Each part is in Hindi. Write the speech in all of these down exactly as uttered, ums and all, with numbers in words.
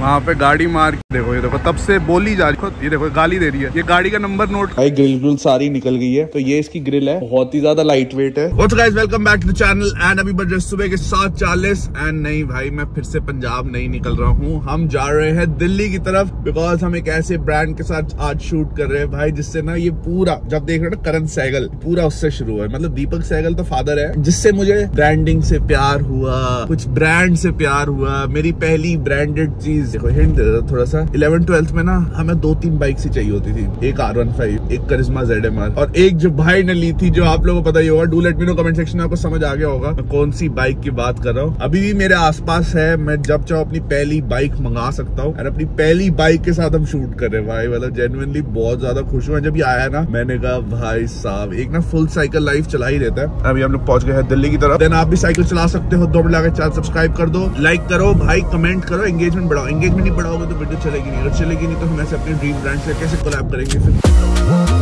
वहाँ पे गाड़ी मार के देखो, ये देखो तब से बोली जा रही, ये देखो गाली दे रही है। ये गाड़ी का नंबर नोट, भाई ग्रिल ग्रिल सारी निकल गई है। तो ये इसकी ग्रिल है, बहुत ही ज्यादा लाइट वेट है। What's guys, welcome back to the channel. And अभी बज रहे सुबह के सात चालीस। एंड नहीं भाई, मैं फिर से पंजाब नहीं निकल रहा हूँ, हम जा रहे हैं दिल्ली की तरफ। बिकॉज हम एक ऐसे ब्रांड के साथ आज शूट कर रहे हैं भाई, जिससे ना ये पूरा, जब देख रहे हो ना करण सहगल, पूरा उससे शुरू है। मतलब दीपक सहगल तो फादर है, जिससे मुझे ब्रांडिंग से प्यार हुआ, कुछ ब्रांड से प्यार हुआ। मेरी पहली ब्रांडेड चीज, देखो हिंट दे दो थोड़ा सा, इलेवन ट्वेल्थ में ना हमें दो तीन बाइक ही चाहिए होती थी, एक आर वन फाइव, एक करिश्मा जेड एम आर, और एक जो भाई ने ली थी, जो आप लोगों को पता ही होगा। Do let me know comment section में, आपको समझ आ गया होगा मैं कौन सी बाइक की बात कर रहा हूँ। अभी भी मेरे आसपास है, मैं जब चाहो अपनी पहली बाइक मंगा सकता हूँ। और अपनी पहली बाइक के साथ हम शूट कर रहे हैं भाई, मतलब जेन्युइनली बहुत ज्यादा खुश हुआ जब ये आया ना। मैंने कहा भाई साहब, एक ना फुल साइकिल लाइफ चला ही रहता है। अभी हम लोग पहुंच गए हैं दिल्ली की तरफ। देन आप भी साइकिल चला सकते हो। दो मिनट लगा, चैनल सब्सक्राइब कर दो, लाइक करो भाई, कमेंट करो, एंगेजमेंट बढ़ाओ। एंगेजमेंट नहीं बढ़ाओगे तो वीडियो चलेगी नहीं, अगर चलेगी नहीं तो हम ऐसे अपने ड्रीम ब्रांड से कैसे कोलैब करेंगे फिर।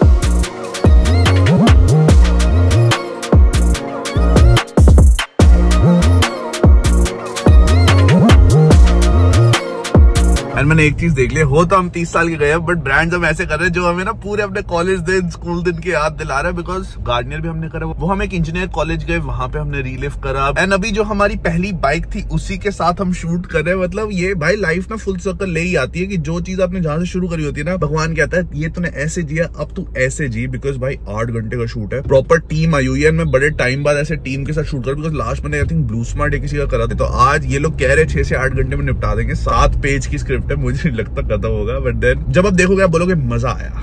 मैंने एक चीज देख लिया, हो तो हम तीस साल के गए, बट ब्रांड्स हम ऐसे कर रहे हैं जो हमें ना पूरे अपने कॉलेज दिन, स्कूल दिन की याद दिला रहा है। बिकॉज गार्डनियर भी हमने करा, वो हम एक इंजीनियर कॉलेज गए, वहां पे हमने रीलिव करा। एंड अभी जो हमारी पहली बाइक थी, उसी के साथ हम शूट कर रहे हैं। मतलब ये भाई लाइफ ना फुल सर्कल ले ही आती है, कि जो चीज आपने जहां से शुरू करी होती है ना, भगवान कहता है ये तूने ऐसे जिया, अब तू ऐसे जी। बिकॉज भाई आठ घंटे का शूट है, प्रॉपर टीम आई हुई है। मैं बड़े टाइम बाद ऐसे टीम के साथ शूट कर, बिकॉज लास्ट मैंने आई थिंक ब्लू स्मार्ट या किसी का करा था। तो आज ये लोग कह रहे छह से आठ घंटे में निपटा देंगे। सात पेज की स्क्रिप्ट है, मुझे नहीं लगता खत्म होगा, बट देन जब आप देखोगे आप बोलोगे मजा आया।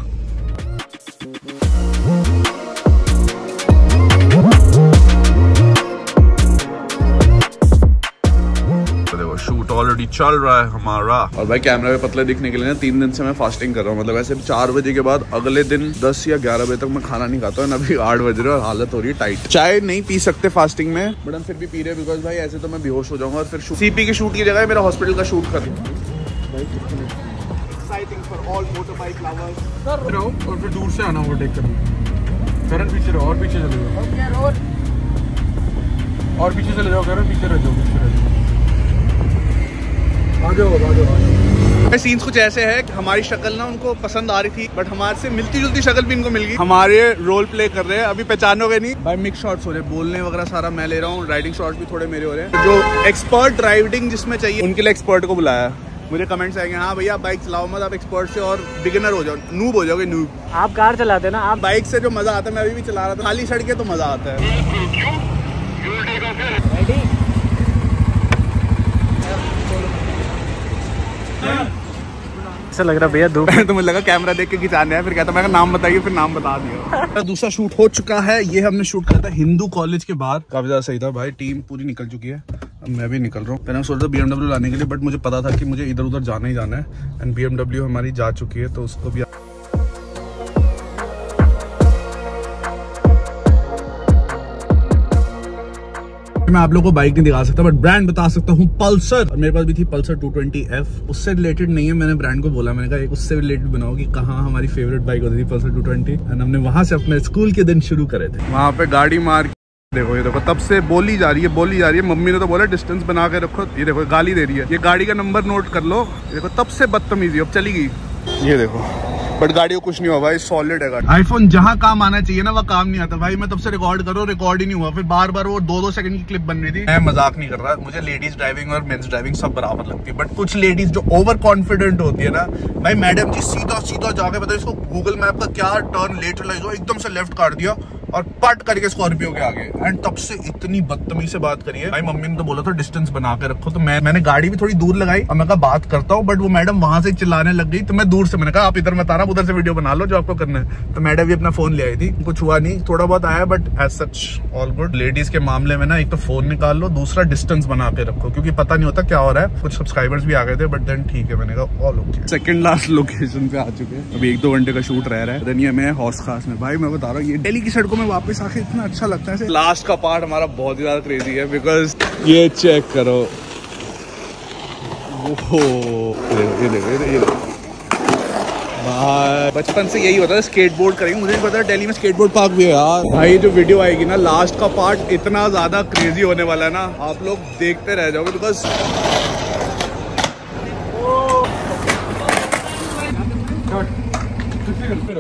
शूट ऑलरेडी चल रहा है हमारा, और भाई कैमरा पे पतले दिखने के लिए ना तीन दिन से मैं फास्टिंग कर रहा हूँ। मतलब ऐसे चार बजे के बाद अगले दिन दस या ग्यारह बजे तक मैं खाना नहीं खाता हूँ। अभी आठ बज रहे और हालत हो रही है टाइट। चाय नहीं पी सकते फास्टिंग में, बट हम फिर भी पी रहे हैं, बिकॉज भाई ऐसे तो मैं बेहोश हो जाऊंगा। और फिर सीपी की शूट की जगह मेरा हॉस्पिटल का शूट कर और फिर दूर से आना ओवरटेक करना। करण पीछे रहो, और पीछे चले जाओ, और पीछे चले जाओ, करण पीछे रह जाओ, पीछे रह जाओ, आ जाओ, आ जाओ। सीन्स कुछ ऐसे है कि हमारी शक्ल ना उनको पसंद आ रही थी, बट हमारे से मिलती जुलती शक्ल भी इनको मिल गई। हमारे रोल प्ले कर रहे हैं, अभी पहचानोगे नहीं भाई। मिक्स शॉट्स हो रहे हैं, बोलने वगैरह सारा मैं ले रहा हूँ, राइडिंग शॉट्स भी थोड़े मेरे हो रहे हैं। जो एक्सपर्ट राइडिंग जिसमें चाहिए, उनके लिए एक्सपर्ट को बुलाया। मुझे कमेंट्स आएंगे, हाँ भैया बाइक चलाओ मत, आप एक्सपर्ट से और बिगिनर हो जाओ, नूब हो जाओगे नूब। आप कार चलाते ना, आप बाइक से जो मजा आता है, मैं अभी भी चला रहा था, खाली सड़कें तो मजा आता है। ऐसा लग रहा भैया धूप तो मुझे लगा कैमरा देख के खिंचाने है, फिर कहता मैं नाम बताइए, फिर नाम बता दिया। दूसरा शूट हो चुका है, ये हमने शूट किया था हिंदू कॉलेज के बाहर, काफी ज्यादा सही था भाई। टीम पूरी निकल चुकी है, अब मैं भी निकल रहा हूँ। मैंने सोचा था बीएमडब्ल्यू लाने के लिए, बट मुझे पता था कि मुझे इधर उधर जाना ही जाना है। एंड बीएमडब्ल्यू हमारी जा चुकी है, तो उसको भी मैं आप लोगों को बाइक नहीं दिखा सकता, बट ब्रांड बता सकता हूँ, पल्सर। और मेरे पास भी थी पल्सर टू ट्वेंटी एफ। उससे रिलेटेड नहीं है, मैंने ब्रांड को बोला, मैंने कहा उससे रिलेटेड बनाओ कि कहाँ हमारी फेवरेट बाइक होती थी पल्सर टू ट्वेंटी। एंड हमने वहां से अपने स्कूल के दिन शुरू करे थे। वहां पे गाड़ी मार के देखो, ये देखो तब से बोली जा रही है, बोली जा रही है। मम्मी ने तो बोला डिस्टेंस बना के रखो, ये देखो गाली दे रही है। ये गाड़ी का नंबर नोट कर लो, ये देखो तब से बदतमीजी, अब चली गई। ये देखो, बट गाड़ी को कुछ नहीं हुआ भाई, सॉलिड है गाड़ी। आईफोन जहां काम आना चाहिए ना, वह काम नहीं आता भाई। मैं तब से रिकॉर्ड करो, रिकॉर्ड ही नहीं हुआ। फिर बार बार वो दो दो सेकंड की क्लिप बन रही थी। मैं मजाक नहीं कर रहा, मुझे लेडीज ड्राइविंग और मेंस ड्राइविंग सब बराबर लगती है, बट कुछ लेडीज जो ओवर कॉन्फिडेंट होती है ना भाई, मैडम जी सीधा सीधा जाके बताओ इसको गूगल मैप का क्या टर्न लेट हो, एकदम से लेफ्ट काट दिया और पट करके स्कॉर्पियो के आगे। एंड तब से इतनी बदतमीजी से बात करी है भाई। मम्मी ने तो बोला था डिस्टेंस बना के रखो, तो मैं मैंने गाड़ी भी थोड़ी दूर लगाई और मैं कहा बात करता हूँ, बट वो मैडम वहां से चिल्लाने लग गई। तो मैं दूर से मैंने कहा आप इधर मत आना, उधर से वीडियो बना लो जो आपको करना है। तो मैडम भी अपना फोन ले आई थी, कुछ हुआ नहीं, थोड़ा बहुत आया, but as such all good. Ladies के मामले में ना, एक तो फोन निकाल लो, दूसरा डिस्टेंस बना के रखो, क्योंकि पता नहीं होता क्या हो रहा है। कुछ सब्सक्राइबर्स भी आ गए थे, बट देन ठीक है, मैंने कहा all okay. Second last location पे आ चुके हैं, अभी एक दो घंटे का शूट रह रहा है। देन ये मैं हौस खास में भाई, मैं बता रहा हूँ ये दिल्ली की सड़कों में वापस आके इतना अच्छा लगता है। लास्ट का पार्ट हमारा बहुत ही ज्यादा क्रेजी है, बिकॉज ये चेक करो, ओहो ये देखो ये देखो भाई, बचपन से यही होता है स्केटबोर्ड करेंगे। मुझे नहीं पता दिल्ली में स्केटबोर्ड पार्क भी है यार। भाई जो वीडियो आएगी ना, लास्ट का पार्ट इतना ज्यादा क्रेजी होने वाला है ना, आप लोग देखते रह जाओगे। बिकॉज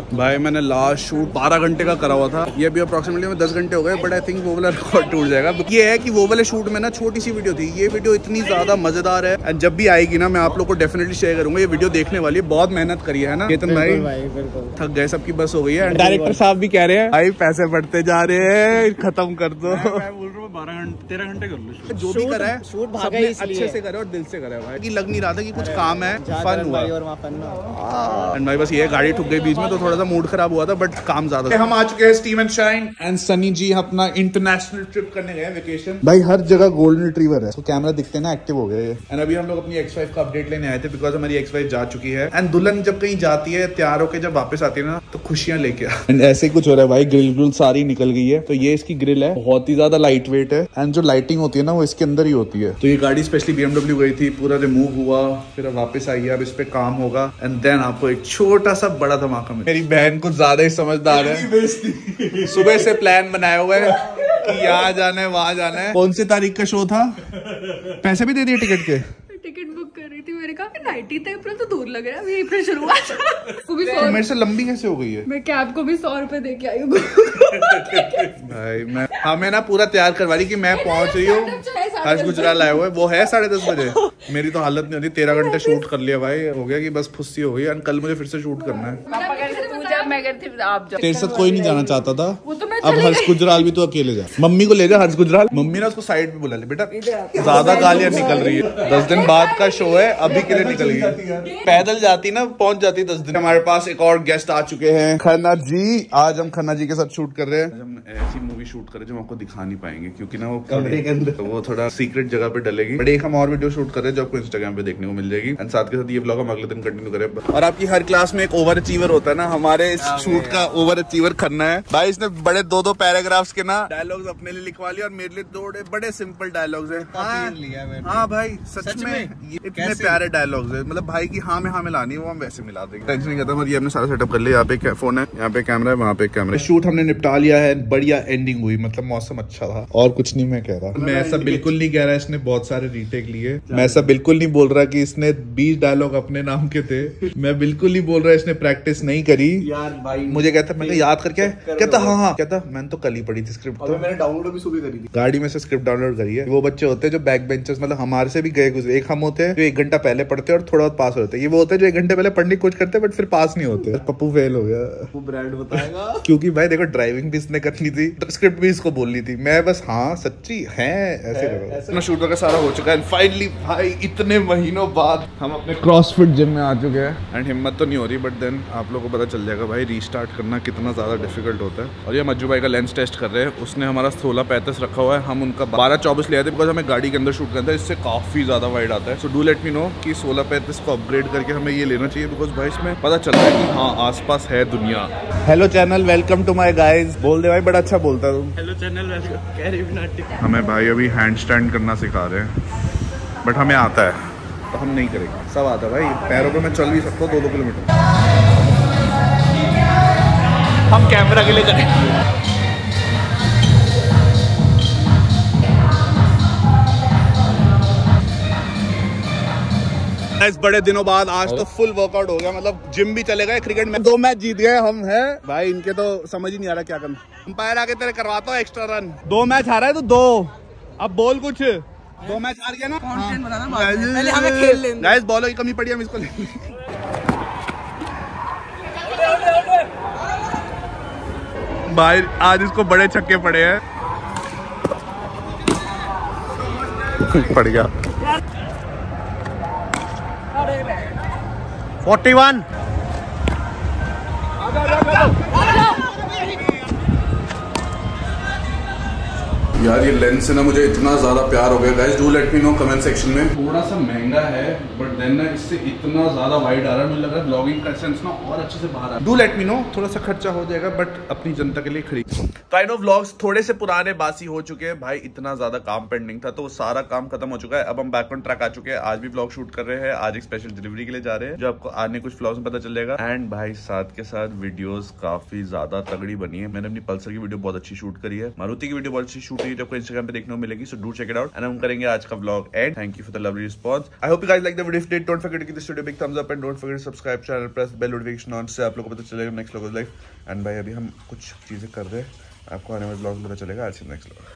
भाई मैंने लास्ट शूट बारह घंटे का करा हुआ था, ये भी अप्रोक्सीमेटली में दस घंटे हो गए, बट आई थिंक वो वाला रिकॉर्ड टूट जाएगा। ये है कि वो वाले शूट में ना छोटी सी वीडियो थी, ये वीडियो इतनी ज्यादा मजेदार है एंड जब भी आएगी ना मैं आप लोग को डेफिनेटली शेयर करूंगा। ये वीडियो देखने वाली है, बहुत मेहनत करी है ना केतन भाई, थक गए, सबकी बस हो गई है। डायरेक्टर साहब भी कह रहे हैं भाई पैसे बढ़ते जा रहे हैं, खत्म कर दो। मैं बोल रहा हूँ बारह घंटे तेरह घंटे कर लो, जो भी करा है सबने अच्छे से करा और दिल से करा है भाई, लग नहीं रहा था कि कुछ काम है, फन हुआ। एंड भाई बस ये गाड़ी ठुक गई बीच में तो थोड़ा सा मूड खराब हुआ था, बट काम ज्यादा। हम आ चुके हैं steam and shine and Sunny ji अपना इंटरनेशनल ट्रिप करने गए वेकेशन। भाई हर जगह गोल्डन रिट्रीवर है, तो कैमरा दिखते ना एक्टिव हो गए। एंड अभी हम लोग अपनी एक्स वाइफ का अपडेट लेने आए थे, बिकॉज हमारी एक्स वाइफ जा चुकी है। एंड दुल्हन जब कहीं जाती है तैयार होकर जब वापस आती है ना तो खुशियां लेके एंड ऐसे कुछ हो रहा है भाई, ग्रिल ग्रिल सारी निकल गई है। तो ये इसकी ग्रिल है, बहुत ही ज्यादा लाइट वेट है एंड जो लाइटिंग होती है ना वो इसके अंदर ही होती है। तो ये गाड़ी स्पेशली बीएमडब्ल्यू गई थी, पूरा रिमूव हुआ, फिर अब वापस आई है, अब इस पे काम होगा एंड देन आपको एक छोटा सा बड़ा धमाका मिलेगा। मेरी बहन कुछ ज्यादा ही समझदार है, सुबह से प्लान बनाया हुआ है कि यहाँ जाना है वहां जाना है। कौन सी तारीख का शो था, पैसे भी दे दिए टिकट के? टिकट बुक कर रही थी, मैंने कहा कि नाइनटीन अप्रैल तो दूर लग रहा है, अभी अप्रैल शुरुआत। को भी तो मेरे से लंबी कैसे हो गई है? मैं कैब को भी सौ रुपए दे के आई हूँ। भाई मैं हमें ना पूरा तैयार करवा रही कि मैं पहुंच रही हूँ, हर्ष गुजराल आया हुआ है, वो है साढ़े दस बजे। मेरी तो हालत नहीं होती, तेरह घंटे शूट कर लिया भाई, हो गया कि बस फुस्सी हो गई। कल मुझे फिर से शूट करना है। तेरे साथ कोई नहीं जाना चाहता था, अब हर्ष गुजराल भी तो अकेले जा। मम्मी को ले जा हर्ष गुजराल। मम्मी ने उसको साइड पे बुला ले, बेटा ज्यादा गालियां निकल रही है, दस दिन बाद का शो है, अभी के लिए निकल गई। पैदल जाती ना पहुंच जाती दस दिन। हमारे पास एक और गेस्ट आ चुके हैं, खन्ना जी। आज हम खन्ना जी के साथ शूट कर रहे हैं। हम ऐसी मूवी शूट कर रहे हैं जो हम आपको दिखा नहीं पाएंगे क्योंकि ना वो कमरे के अंदर, तो वो थोड़ा सीक्रेट जगह पे डलेगी। बट एक हम और वीडियो शूट कर रहे हैं जो आपको इंस्टाग्राम पे देखने को मिल जाएगी एंड साथ के साथ ये व्लॉग हम अगले दिन कंटिन्यू करें। और आपकी हर क्लास में एक ओवर अचीवर होता है ना, हमारे इस शूट का ओवर अचीवर खन्ना है भाई। इसने बड़े दो दो पैराग्राफ्स के ना डायलॉग्स अपने लिए लिखवा लिया और मेरे लिए दो बड़े सिंपल डायलॉग्स है। हाँ भाई सच में इतने प्यारे डायलॉग्स है, मतलब भाई की हाँ में हाँ मिलानी है, वो हम वैसे मिला देंगे, टेंशन नहीं करता। ये हमने सारा सेटअप कर लिया, यहाँ पे फोन है, यहाँ पे कैमरा है, वहाँ पे कैमरा। शूट हमने निपटा लिया है, बढ़िया एंडिंग हुई, मतलब मौसम अच्छा था और कुछ नहीं मैं कह रहा। मैं ऐसा बिल्कुल नहीं कह रहा इसने बहुत सारे रीटेक लिए, मैं ऐसा बिल्कुल नहीं बोल रहा कि इसने बीस डायलॉग अपने नाम के थे, मैं बिल्कुल नहीं बोल रहा इसने प्रैक्टिस नहीं करी यार भाई। मुझे कहता मैं याद करके कहता हाँ हाँ कहता मैंने तो कल ही पढ़ी थी स्क्रिप्ट, तो मैंने डाउनलोड भी सुबह करी थी, गाड़ी में से स्क्रिप्ट डाउनलोड करी है। वो बच्चे होते हैं जो बैक बेंचर्स, मतलब हमारे से भी गए गुजरे, एक हम होते हैं जो एक घंटा पहले पढ़ते हैं और थोड़ा बहुत पास होते हैं, ये वो होते हैं जो एक घंटे पहले पढ़ने की कोशिश करते हैं बट फिर पास नहीं होते। पप्पू फेल हो गया, वो ब्रांड बताएगा क्योंकि भाई देखो ड्राइविंग भी इसने करनी थी, स्क्रिप्ट भी इसको बोलनी थी, मैं बस हाँ सच्ची है ऐसे करो। शूट वगैरह सारा हो चुका है फाइनली भाई, इतने महीनों बाद हम अपने क्रॉसफिट जिम में आ चुके हैं एंड हिम्मत तो नहीं हो रही बट देन आप लोगों को पता चल जाएगा भाई रीस्टार्ट करना कितना ज्यादा डिफिकल्ट होता है। और ये मज्जू भाई का लेंस टेस्ट कर रहे हैं, उसने हमारा सोलह पैंतीस रखा हुआ है, हम उनका बारह चौबीस ले आए थे बिकॉज हमें गाड़ी के अंदर शूट करना है, इससे काफी ज्यादा वाइड आता है। So do let me know कि सोलह पैंतीस को अपग्रेड करके हमें ये लेना चाहिए बिकॉज भाई इसमें पता चल रहा है कि हाँ आसपास है दुनिया। Hello channel, welcome to my guys. बोल दे भाई, बड़ा अच्छा बोलता है तुम। Hello channel, welcome. हमें भाई अभी हैंड स्टैंड करना सिखा रहे हैं बट हमें आता है तो हम नहीं करेंगे, सब आता है भाई, पैरों पे मैं चल भी सकता हूँ दो दो किलोमीटर। हम कैमरा के लिए करें। इस बड़े दिनों बाद आज तो फुल वर्कआउट हो गया, मतलब जिम भी चले गए, क्रिकेट में दो मैच जीत गए हम हैं भाई। इनके तो समझ ही नहीं आ रहा क्या करना। अंपायर आके तेरे करवाता हूँ एक्स्ट्रा रन, दो मैच हारा है तो दो, अब बोल कुछ, दो मैच हार गया ना, पहले हमें खेल लेंगे गाइस, बॉलों की कमी पड़ी, हम इसको लेंगे भाई। आज इसको बड़े छक्के पड़े हैं, पड़ गया फोर्टी वन। यार ये लेंस से ना मुझे इतना ज्यादा प्यार हो गया guys, do let me know comment section में। थोड़ा सा महंगा है बट देन ना इससे इतना ज्यादा वाइड आ रहा है, मुझे लग रहा है ब्लॉगिंग का सेंस ना और अच्छे से बाहर आ रहा है। डू लेट मी नो, थोड़ा सा खर्चा हो जाएगा बट अपनी जनता के लिए खरीद। तो आई नो व्लॉग्स थोड़े से पुराने बासी हो चुके हैं भाई, इतना ज्यादा काम पेंडिंग था तो वो सारा काम खत्म हो चुका है, अब हम बैक ऑन ट्रैक आ चुके हैं। आज भी व्लॉग शूट कर रहे हैं, आज एक स्पेशल डिलीवरी के लिए जा रहे हैं जो आपको आने कुछ व्लॉग्स में पता चल जाएगा। एंड भाई साथ के साथ वीडियोस काफी ज्यादा तगड़ी बनी है, मैंने अपनी पल्सर की वीडियो बहुत अच्छी शूट करी है, मारुति की वीडियो बहुत अच्छी शूट हुई है जो आपको इंस्टाग्राम पे देखने को मिलेगी, so do check it out and हम करेंगे आज का vlog and thank you for the lovely response. I hope you guys like the video. Safe day, don't forget to give this video big thumbs up and don't forget to subscribe channel, press bell notification on, से आप लोगों को पता चलेगा नेक्स्ट व्लॉग लाइफ। एंड भाई अभी हम कुछ चीज़ें कर रहे हैं, आपको आने वाले व्लॉग में पता चलेगा। आज नेक्स्ट व्लॉग।